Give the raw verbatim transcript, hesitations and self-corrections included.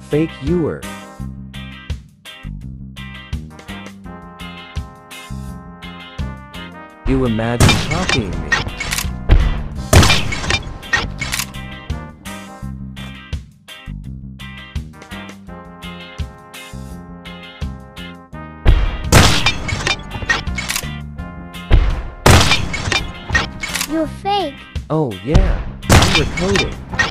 Fake youer. You imagine copying me. You're fake. Oh yeah, I'm recoding.